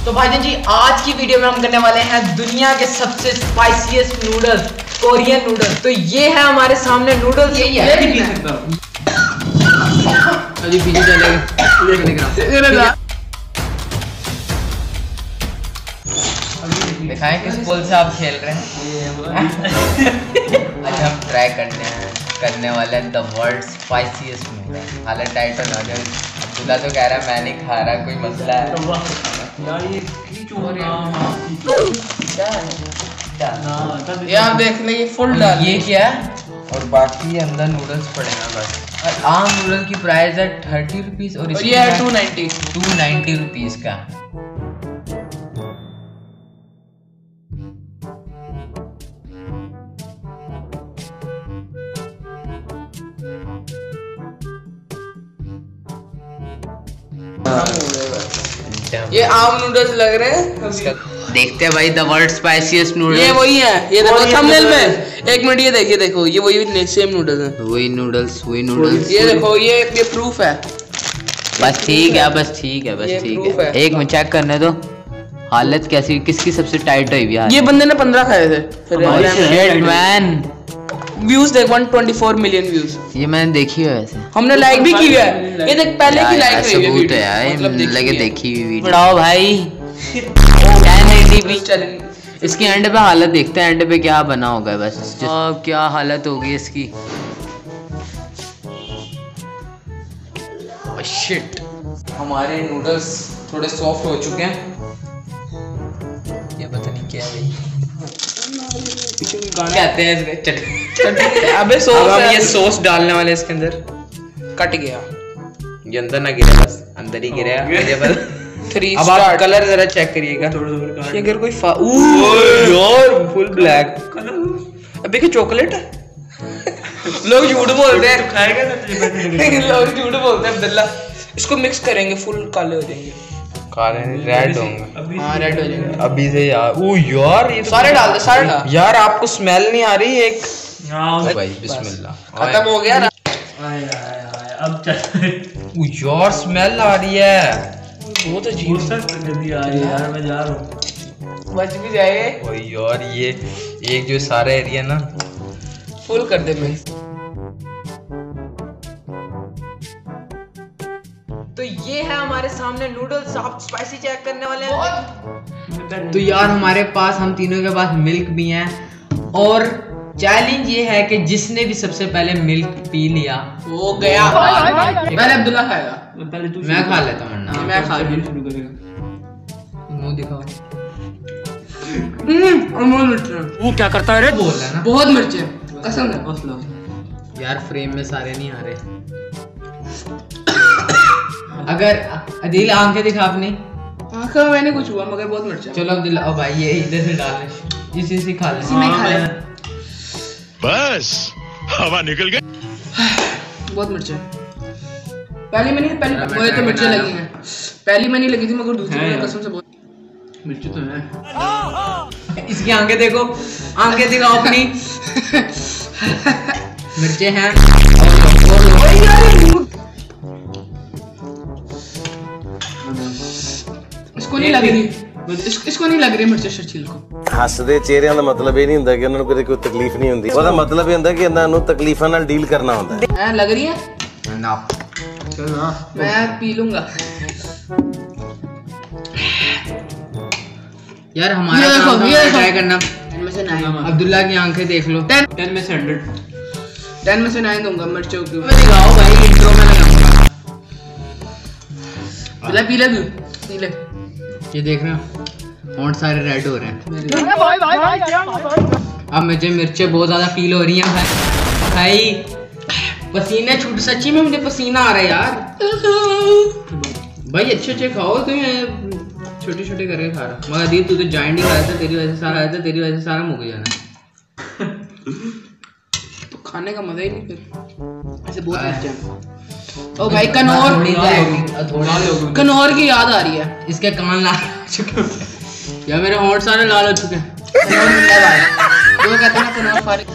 तो भाईजान जी आज की वीडियो में हम करने वाले हैं दुनिया के सबसे स्पाइसीएस्ट नूडल्स, कोरियन नूडल्स। तो ये है हमारे सामने नूडल्स, यही है। अभी पीछे चलेगा। दिखाएं किस पुल से आप खेल रहे हैं। आज हम ट्राई करने वाले हैं द वर्ल्ड स्पाइसीएस्ट नूडल। हालत टाइट हो ना जाए। अब्दुल्ला तो कह रहा है मैं नहीं खा रहा, कोई मसला है ये आप देख ले, ये फुल डाल। ये क्या है और बाकी अंदर नूडल्स पड़े हैं बस। और आम नूडल की प्राइस है 30 रुपीज और ये है 290 रुपीज का। ये आम नूडल्स लग रहे हैं। देखते हैं भाई द वर्ल्ड स्पाइसीएस्ट नूडल्स। ये वही है, ये देखो थंबनेल में। एक मिनट, ये देखो ये वही सेम नूडल्स हैं। वही नूडल्स। ये देखो ये प्रूफ है। बस ठीक है। एक मिनट चेक करने दो हालत कैसी, किसकी सबसे टाइट हुई है। ये बंदे ने 15 खाए थे। व्यूज देख 124 मिलियन व्यूज। ये मैंने देखी है वैसे, हमने लाइक भी की है। ये देख पहले की लाइक है वीडियो है, मतलब लगे देखी हुई वीडियो। बढ़ाओ भाई 1080p चैलेंज। इसकी एंड पे हालत देखते हैं, एंड पे क्या बना होगा बस। क्या हालत होगी इसकी। शिट, हमारे नूडल्स थोड़े सॉफ्ट हो चुके हैं। ये पता नहीं क्या है भाई, कहते हैं इसमें चटनी। अबे सॉस है। ये सॉस डालने वाले इसके अंदर। कट गया, ये अंदर ना गिरे, बस अंदर ही गिरेगा मेरे पर। 3 अब आप कलर जरा चेक करिएगा। ये अगर कोई यार फुल ब्लैक अबे क्या चॉकलेट है। लोग झूठ बोलते हैं। खाएगा ना लोग झूठ बोलते हैं। अब्दुल्ला इसको मिक्स करेंगे, फुल काले हो जाएंगे। काले रेड होंगे। हाँ रेड हो जाएंगे अभी से यार। ओ यार ये तो सारे डाल दे, सारे डाल। यार आपको स्मेल नहीं आ रही एक भाई? बिस्मिल्लाह, खत्म हो गया ना। अब ओ यार स्मेल आ रही है बहुत अजीब यार। मैं जा रहा हूँ, बच भी जाए। ओ यार ये एक जो सारा एरिया ना फुल कर दे मैं। तो ये है हमारे सामने नूडल्स, आप स्पाइसी चेक करने वाले हैं। तो यार हमारे पास, हम तीनों के पास मिल्क भी है और चैलेंज ये है कि जिसने भी सबसे पहले मिल्क पी लिया वो गया। पहले अब्दुल्ला खाएगा। पहले तू। मैं खा लेता हूँ वरना। मैं खा लूँ। शुरू करेगा। मुंह दिखाओ। बहुत मिर्च। वो क्या करता है रे? बोल रहा है ना बहुत मिर्च है कसम है। बस लो यार, फ्रेम में सारे नहीं आ रहे। अगर अदील आंखें दिखा अपनी। आंखों में मैंने कुछ हुआ मगर बहुत मिर्च है। चलो अब्दुल्ला, ओ भाई ये इधर से डाल ले, इसी से खा ले। इसी में खा ले। बस हवा निकल गई। बहुत मिर्च है। पहली में मुझे तो मिर्चें लगी हैं। पहली में नहीं लगी थी मगर दूसरी में कसम से बहुत मिर्ची तो है। इसकी आंखें देखो, आंखें दिखाओ अपनी। मिर्चें हैं। इसको नहीं लग रही, इसको नहीं लग रही मिर्च शर्चील को। ਹੱਸਦੇ ਚਿਹਰਿਆਂ ਦਾ ਮਤਲਬ ਇਹ ਨਹੀਂ ਹੁੰਦਾ ਕਿ ਉਹਨਾਂ ਨੂੰ ਕਦੇ ਕੋਈ ਤਕਲੀਫ ਨਹੀਂ ਹੁੰਦੀ। ਉਹਦਾ ਮਤਲਬ ਇਹ ਹੁੰਦਾ ਕਿ ਇਹਨਾਂ ਨੂੰ ਤਕਲੀਫਾਂ ਨਾਲ ਡੀਲ ਕਰਨਾ ਹੁੰਦਾ ਹੈ। लग रही है ना चल ना, मैं पी लूंगा। यार हमारा ये काम देखो, ट्राई करना। 10 में से 9। अब्दुल्ला की आंखें देख लो। 10 में से 100। 10 में से 9 दूंगा मिर्चों की। दिखाओ भाई, इंट्रो में लगाऊंगा। पी ले। ये देख रहे हो, होंठ सारे रेड हो रहे हैं। अब मुझे मिर्चें बहुत ज्यादा फील हो रही हैं भाई। पसीने छूट, सच्ची में मुझे पसीना आ रहा है यार। भाई अच्छे खाओ, तुम्हें छोटे छोटे करके खा रहा। मगर दी तू तो जॉइंट ही खाया था, तेरी वजह से सारा आया था, तेरी वजह से सारा मुक जाना। तो खाने का मजा ही नहीं फिर। ऐसे बहुत मिर्च। ओ भाई कनौर की याद आ रही है। इसके कान लाल हो चुके यार, मेरे होंठ सारे लाल हो चुके हैं। वो कहते हैं कनौर फारिग।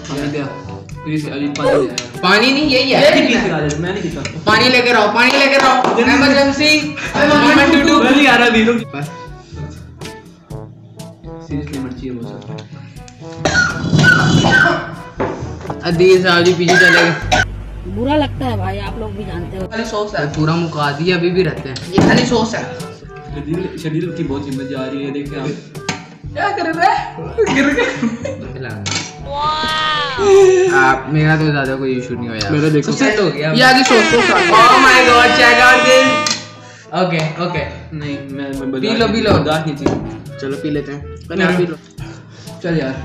पानी नहीं, यही है। मैं नहीं पीता। पानी लेकर आओ, पानी लेकर आओ। Emergency moment to do. नहीं आ रहा। सीरियसली मिर्ची है बहुत सा। अदील साहब जी पीछे चले गए। बुरा लगता है भाई, आप लोग भी जानते हो। खाली सॉस है, पूरा मुका दिया, अभी भी रहते हैं। ये खाली सॉस है। शरीर की बहुत हिम्मत जा रही है, देखते आप क्या कर रहा है? गिर गया। आप मेरा तो ज्यादा कोई इशू नहीं हुआ। मेरा देखो सेट हो गया। ये आगे sauce oh my god, check out this. Okay okay, नहीं मैं पी लो, पी लो। बर्दाश्त नहीं थी। चलो पी लेते हैं। पहले आप पी लो। चल यार,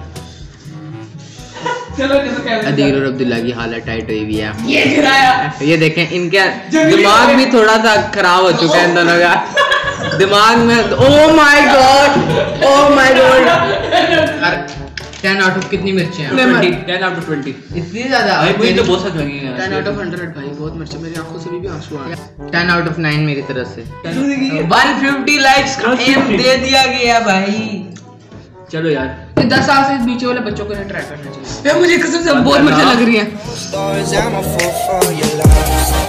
चलो जैसे कैमरे अदील और अब्दुल्ला की हालत टाइट हुई हुई है। ये गिराया। ये देखें, इनका दिमाग भी थोड़ा सा खराब हो चुका है इन दोनों का। दिमाग में oh my god, oh my god. 10 out of कितनी मिर्चें हैं? 10 out of 20। इतनी ज्यादा? भाई मुझे तो बहुत साथ लगी हैं 10 आउट ऑफ 100 भाई, बहुत मिर्चें, मेरी आंखों से भी आंसू आ गए। 10 आउट ऑफ 9 मेरी तरफ से। 150 लाइक्स का एम दे दिया गया भाई। चलो यार, 10 साल से नीचे वाले बच्चों को ट्राई करना चाहिए। यार मुझे कसम से बहुत मिर्चें लग रही हैं। Stories, I'm a fool for your love.